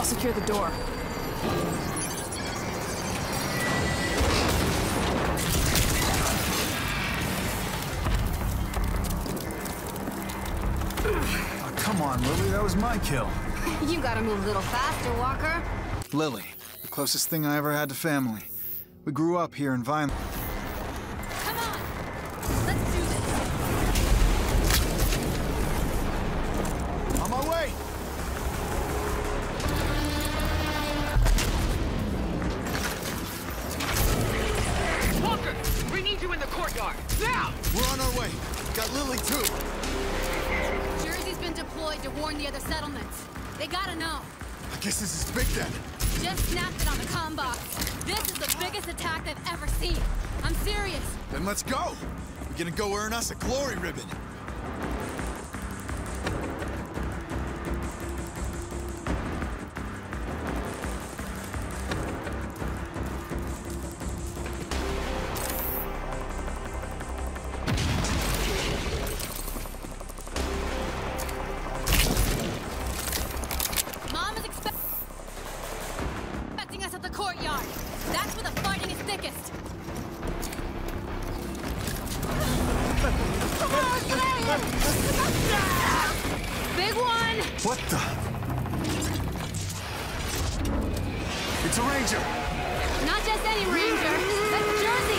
secure the door. Oh, come on, Lily, that was my kill. You gotta move a little faster, Walker. Lily, the closest thing I ever had to family. We grew up here in Vine. Come on! Let's do this! On my way! Walker, we need you in the courtyard, now! We're on our way. Got Lily, too. Jersey's been deployed to warn the other settlements. They gotta know. I guess this is big then. Just snapped it on the comm box. This is the biggest attack they've ever seen. I'm serious. Then let's go. We're gonna go earn us a glory ribbon. Mom is expecting us at the courtyard. That's where the fighting is thickest. Big one! What the? It's a ranger. Not just any ranger. That's Jersey.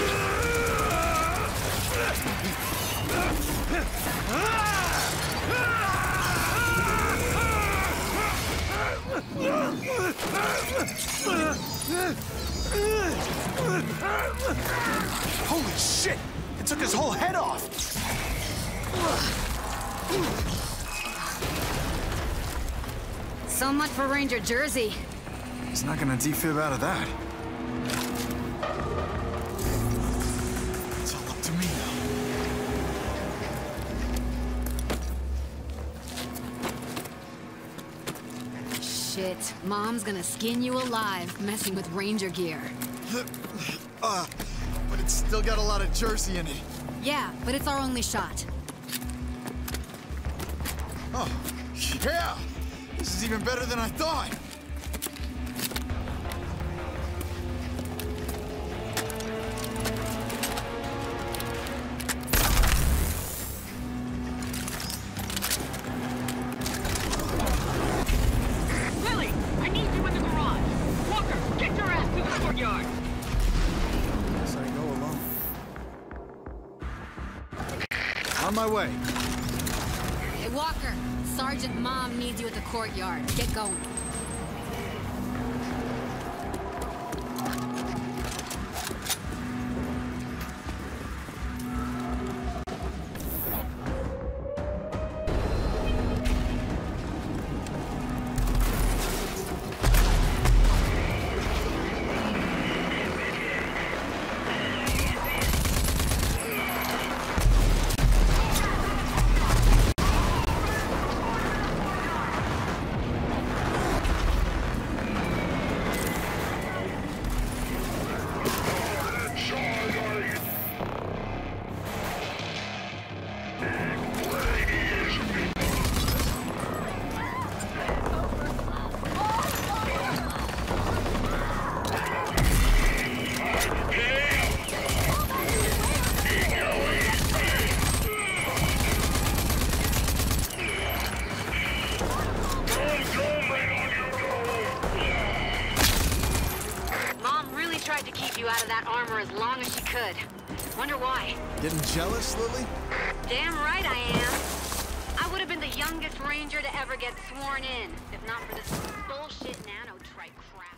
Holy shit! It took his whole head off! So much for Ranger Jersey. He's not gonna defib out of that. It's all up to me now. Shit, Mom's gonna skin you alive messing with Ranger gear. But it's still got a lot of Jersey in it. Yeah, but it's our only shot. Oh, yeah! This is even better than I thought! Lily, I need you in the garage. Walker, get your ass to the courtyard. Guess I go alone. On my way. Hey, Walker, Sergeant Mom needs you at the courtyard. Get going. Tried to keep you out of that armor as long as she could. Wonder why. Getting jealous, Lily? Damn right I am. I would have been the youngest ranger to ever get sworn in, if not for this bullshit nanotrike crap.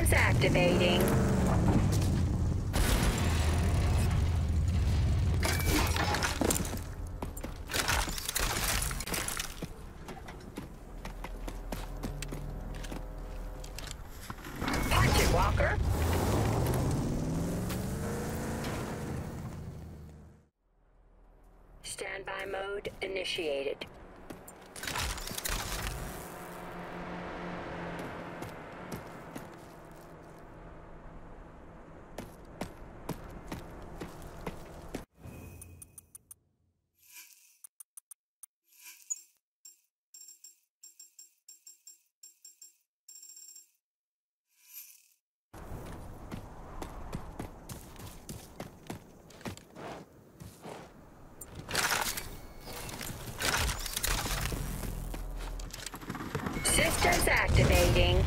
Systems activating. Punch it, Walker. Standby mode initiated. Systems activating.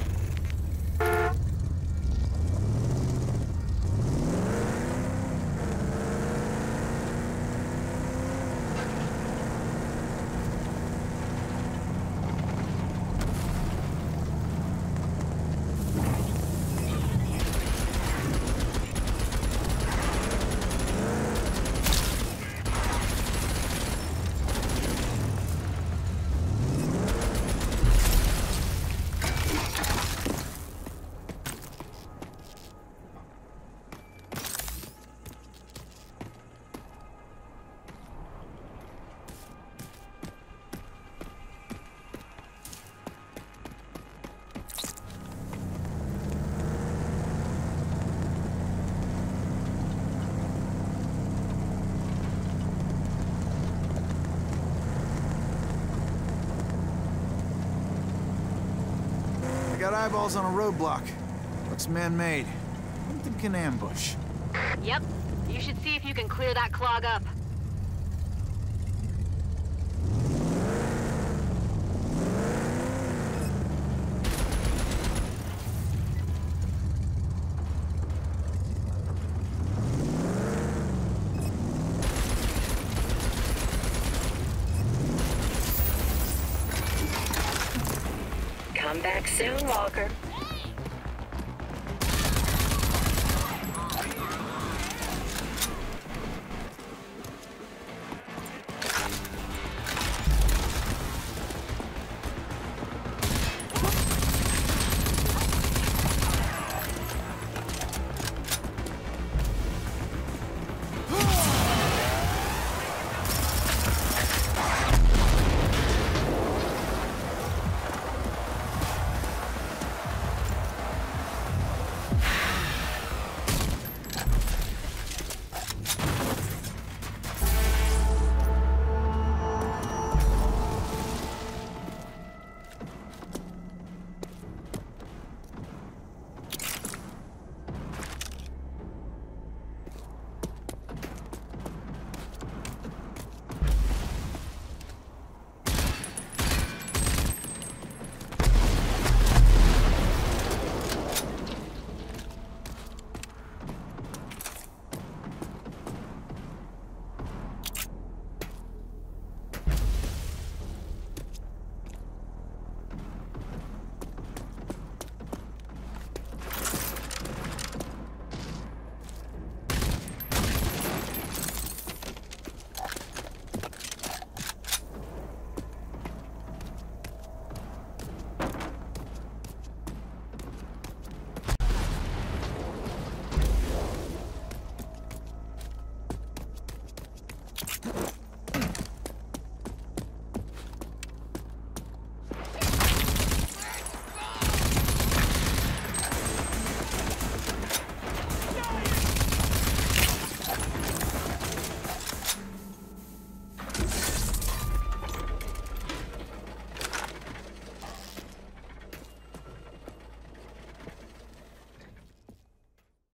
I got eyeballs on a roadblock. Looks man-made. I'm thinking ambush. Yep. You should see if you can clear that clog up. Come back soon, Walker.